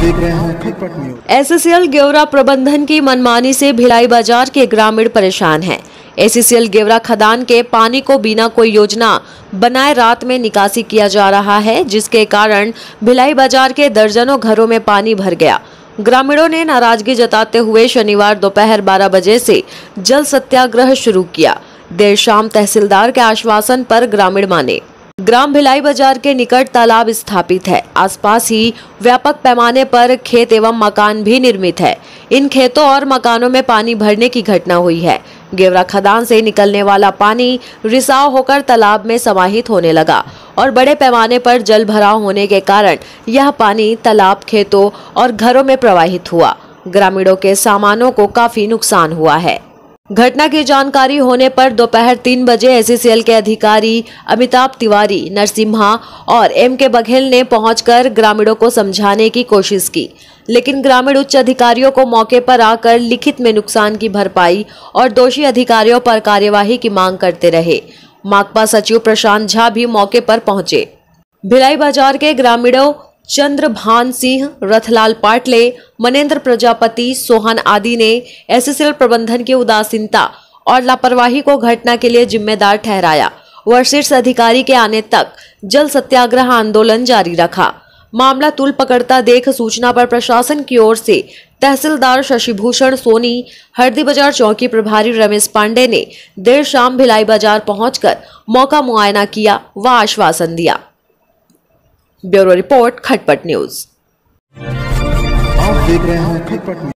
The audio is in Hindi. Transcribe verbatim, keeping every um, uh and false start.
देख रहे हैं खटपट न्यूज। एससीएल गेवरा प्रबंधन की मनमानी से भिलाई बाजार के ग्रामीण परेशान हैं। एससीएल गेवरा खदान के पानी को बिना कोई योजना बनाए रात में निकासी किया जा रहा है, जिसके कारण भिलाई बाजार के दर्जनों घरों में पानी भर गया। ग्रामीणों ने नाराजगी जताते हुए शनिवार दोपहर बारह बजे से जल सत्याग्रह शुरू किया। देर शाम तहसीलदार के आश्वासन पर ग्रामीण माने। ग्राम भिलाई बाजार के निकट तालाब स्थापित है। आसपास ही व्यापक पैमाने पर खेत एवं मकान भी निर्मित है। इन खेतों और मकानों में पानी भरने की घटना हुई है। गेवरा खदान से निकलने वाला पानी रिसाव होकर तालाब में समाहित होने लगा और बड़े पैमाने पर जल भराव होने के कारण यह पानी तालाब, खेतों और घरों में प्रवाहित हुआ। ग्रामीणों के सामानों को काफी नुकसान हुआ है। घटना की जानकारी होने पर दोपहर तीन बजे एससीएल के अधिकारी अमिताभ तिवारी, नरसिम्हा और एम के बघेल ने पहुंचकर ग्रामीणों को समझाने की कोशिश की, लेकिन ग्रामीण उच्च अधिकारियों को मौके पर आकर लिखित में नुकसान की भरपाई और दोषी अधिकारियों पर कार्यवाही की मांग करते रहे। माकपा सचिव प्रशांत झा भी मौके पर पहुंचे। भिलाई बाजार के ग्रामीणों चंद्रभान सिंह, रथलाल पाटले, मनेन्द्र प्रजापति, सोहन आदि ने एससीएल प्रबंधन की उदासीनता और लापरवाही को घटना के लिए जिम्मेदार ठहराया व शीर्ष अधिकारी के आने तक जल सत्याग्रह आंदोलन जारी रखा। मामला तूल पकड़ता देख सूचना पर प्रशासन की ओर से तहसीलदार शशिभूषण सोनी, हरदी बाजार चौकी प्रभारी रमेश पांडे ने देर शाम भिलाई बाजार पहुंचकर मौका मुआयना किया व आश्वासन दिया। Bureau report, Khatpat news. आप देख रहे हैं खटपट न्यूज।